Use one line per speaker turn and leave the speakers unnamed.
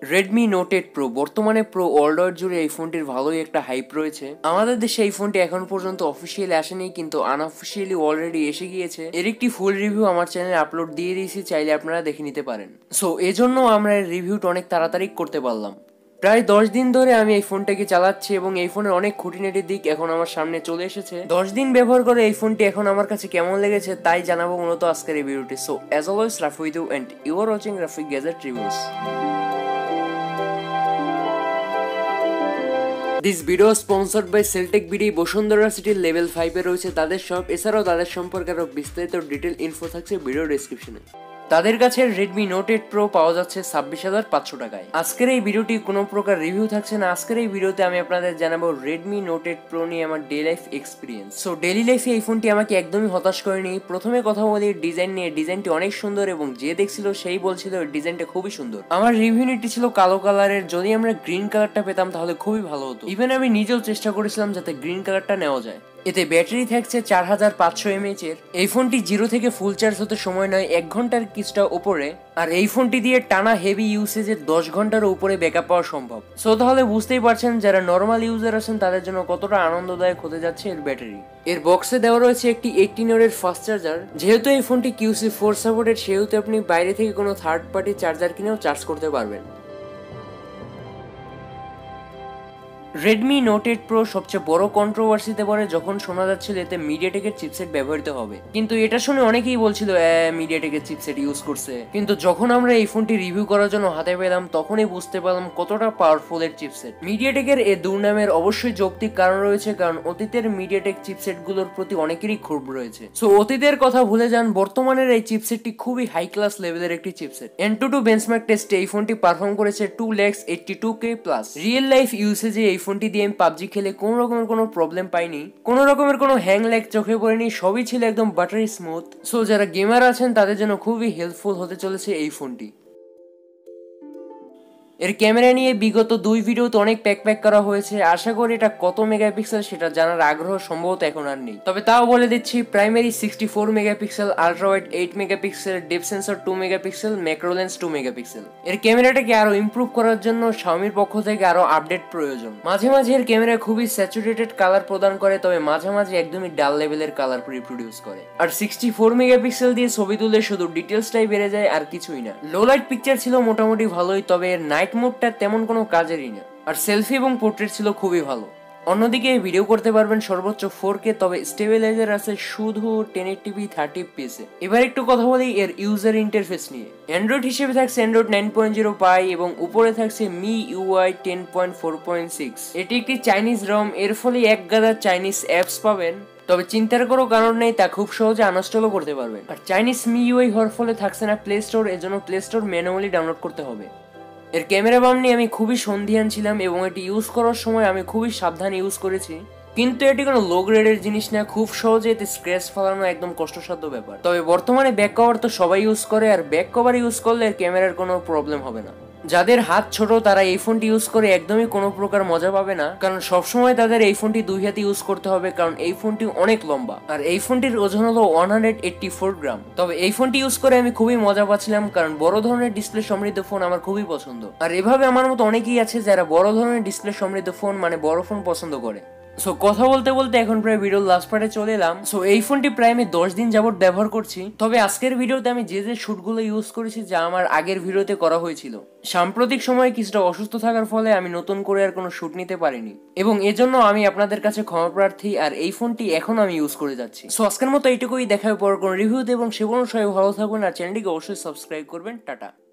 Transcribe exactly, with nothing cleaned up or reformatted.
Redmi Note eight Pro বর্তমানে প্রো world জুড়ে এই ফোনটির ভালোই একটা হাইপ রয়েছে। আমাদের দেশে এই ফোনটি এখন পর্যন্ত অফিসিয়ালি আসেনি, কিন্তু আনঅফিসিয়ালি অলরেডি এসে গিয়েছে। এর একটি ফুল রিভিউ আমার চ্যানেলে আপলোড দিয়ে দিয়েছি, চাইলে আপনারা দেখে নিতে পারেন। সো এজন্য আমরা এর রিভিউটা অনেক তাড়াতাড়ি করতে পারলাম। প্রায় দশ দিন ধরে আমি এই ফোনটাকে চালাচ্ছি এবং এই ফোনের অনেক খুঁটিনাটি দিক এখন আমার সামনে চলে এসেছে। দশ দিন ব্যবহার করে এই ফোনটি এখন আমার কাছে কেমন লেগেছে তাই জানাবো মূলত আজকের এই ভিডিওটি। So as always Rafi with you and you are watching Rafi gadget reviews. This video sponsored by Celltech BD. Bashundhara সিটির লেভেল ফাইভে রয়েছে তাদের শপ। এছাড়াও তাদের সম্পর্কে আরো বিস্তারিত ডিটেল ইনফো থাকছে ভিডিও ডেসক্রিপশনে। তাদের কাছে রেডমি নোট এইট প্রো পাওয়া যাচ্ছে ছাব্বিশ হাজার পাঁচশো টাকায়। আজকের এই ভিডিওটি কোনো প্রকার রিভিউ থাকছে না। আজকের এই ভিডিওতে আমি আপনাদের জানাবো রেডমি নোট এইট প্রো নিয়ে আমার day life experience. So daily লাইফে এই ফোনটি আমাকে একদমই হতাশ করেনি। প্রথমে কথা বলি ডিজাইন নিয়ে। ডিজাইনটি অনেক সুন্দর এবং যে দেখছিল সেই বলছিল ডিজাইনটা খুবই সুন্দর। আমার রিভিউ নিটি ছিল কালো কালারের। যদি আমরা গ্রিন কালারটা পেতাম তাহলে খুবই ভালো হতো। ইভেন আমি নিজেও চেষ্টা করেছিলাম যাতে গ্রিন কালারটা নেওয়া যায়। এতে ব্যাটারি থাকছে চার হাজার পাঁচশো এমএএইচ এর। এই ফোনটি জিরো থেকে ফুল চার্জ হতে সময় নেয় এক ঘন্টার কিছুটা উপরে। আর এই ফোনটি দিয়ে টানা হেভি ইউসেজে দশ ঘন্টার উপরে ব্যাকআপ পাওয়া সম্ভব। সো তাহলে বুঝতেই পারছেন যারা নর্মাল ইউজার আছেন তাদের জন্য কতটা আনন্দদায়ক হতে যাচ্ছে এর ব্যাটারি। এর বক্সে দেওয়া রয়েছে একটি এইটিন ওয়াটের ফাস্ট চার্জার। যেহেতু এই ফোনটি কিউসি ফোর সাপোর্টেড সেহেতু আপনি বাইরে থেকে কোনো থার্ড পার্টি চার্জার কিনেও চার্জ করতে পারবেন। রেডমি নোট এইট প্রো সবচেয়ে বড় কন্ট্রোভার্সিতে পড়ে যখন শোনা যাচ্ছিল এতে মিডিয়াটেকের চিপসেট ব্যবহৃত হবে, কিন্তু এটা শুনে অনেকেই বলছিল মিডিয়াটেকের চিপসেট ইউজ করছে। কিন্তু যখন আমরা এই ফোনটি রিভিউ করার জন্য হাতে পেলাম তখনই বুঝতে পারলাম কতটা পাওয়ারফুল এর চিপসেট। মিডিয়াটেকের এই দুর্নামের অবশ্যই যৌক্তিক কারণ রয়েছে, কারণ অতীতের মিডিয়াটেক চিপসেট গুলোর প্রতি অনেকেরই ক্ষোভ রয়েছে। সো অতীতের কথা ভুলে যান, বর্তমানের এই চিপসেটটি খুবই হাই ক্লাস লেভেলের একটি chipset. AnTuTu benchmark টেস্টে এই ফোনটি পারফর্ম করেছে two lakhs eighty two K plus. Real life ইউসেজে এই ফোনটি দিয়ে আমি পাবজি খেলে কোনো রকমের কোনো প্রবলেম পাইনি, কোনো রকমের কোনো হ্যাং ল্যাগ চোখে পড়েনি, সবই ছিল একদম বাটারি স্মুথ। সো যারা গেমার আছেন তাদের জন্য খুবই হেল্পফুল হতে চলেছে এই ফোনটি। এর ক্যামেরা নিয়ে বিগত দুই ভিডিওতে অনেক প্যাক প্যাক করা হয়েছে। আশা করি এটা কত মেগাপিক্সেল সেটা জানার আগ্রহ সম্ভবত এখন আর নেই, তবে তাও বলে দিচ্ছি primary sixty four megapixel, ultra wide eight megapixel, depth sensor two megapixel, macro lens two megapixel. এর ক্যামেরাটাকে আরো ইমপ্রুভ করার জন্য শাওমির পক্ষ থেকে আরো আপডেট প্রয়োজন। মাঝে মাঝে এর ক্যামেরা খুবই স্যাচুরেটেড কালার প্রদান করে, তবে মাঝে মাঝে একদমই ডাল লেভেলের কালার রিপ্রোডিউস করে। আর সিক্সটি ফোর মেগাপিক্সেল দিয়ে ছবি তুললে শুধু ডিটেলসটাই বেড়ে যায় আর কিছুই না। লো লাইট পিকচার ছিল মোটামুটি ভালোই, তবে এর নাইট মোডটা তেমন কোনো কাজেরই না। আর সেলফি এবং পোর্ট্রেট ছিল খুবই ভালো। অন্যদিকে ভিডিও করতে পারবেন সর্বোচ্চ ফোর কে, তবে স্টেবিলাইজার আছে শুধু ten eighty p thirty FPS এ। এবার একটু কথা বলি এর ইউজার ইন্টারফেস নিয়ে। অ্যান্ড্রয়েড হিসেবে থাকছে Android nine point zero pie এবং উপরে থাকছে Mi UI ten point four point six. এটি একটি চাইনিজ রম, এর ফলে এক গাদা চাইনিজ অ্যাপস পাবেন, তবে চিন্তার কোনো কারণ নেই, তা খুব সহজে আনইনস্টলও করতে পারবেন। আর চাইনিজ মি ইউআই হওয়ার ফলে থাকছে না প্লে স্টোর, এজন্য প্লে স্টোর ম্যানুয়ালি ডাউনলোড করতে হবে। এর ক্যামেরা বাম নিয়ে আমি খুবই সন্দিহান ছিলাম এবং এটি ইউজ করার সময় আমি খুবই সাবধানে ইউজ করেছি, কিন্তু এটি কোনো লো গ্রেডের জিনিস না, খুব সহজে এতে স্ক্র্যাচ ফেলানো একদম কষ্টসাধ্য ব্যাপার। তবে বর্তমানে ব্যাক কভার তো সবাই ইউজ করে, আর ব্যাক কভার ইউজ করলে এর ক্যামেরার কোনো প্রবলেম হবে না। যাদের হাত ছোট তারা এই ফোনটি ইউজ করে একদমই কোনো প্রকার মজা পাবে না, কারণ সবসময় তাদের এই ফোনটি দুই হাতে ইউজ করতে হবে, কারণ এই ফোনটি অনেক লম্বা। আর এই ফোনটির ওজন হলো one hundred eighty four gram. তবে এই ফোনটি ইউজ করে আমি খুবই মজা পাচ্ছিলাম, কারণ বড় ধরনের ডিসপ্লে সমৃদ্ধ ফোন আমার খুবই পছন্দ। আর এভাবে আমার মতো অনেকেই আছে যারা বড় ধরনের ডিসপ্লে সমৃদ্ধ ফোন মানে বড় ফোন পছন্দ করে। সো কথা বলতে বলতে এখন প্রায় ভিডিওর লাস্ট পার্টে চলে এলাম। সো এই ফোনটি প্রায় আমি দশ দিন যাবত ব্যবহার করছি, তবে আজকের ভিডিওতে আমি যে যে শুটগুলো ইউজ করেছি যা আমার আগের ভিডিওতে করা হয়েছিল। সাম্প্রতিক সময়ে কিছুটা অসুস্থ থাকার ফলে আমি নতুন করে আর কোনো শুট নিতে পারিনি এবং এজন্য আমি আপনাদের কাছে ক্ষমা প্রার্থী। আর এই ফোনটি এখন আমি ইউজ করে যাচ্ছি। সো আজকের মতো এইটুকুই, দেখা হবে পর কোনো রিভিউতে এবং সে কোনো সবাই ভালো থাকবেন আর চ্যানেলটিকে অবশ্যই সাবস্ক্রাইব করবেন। টাটা।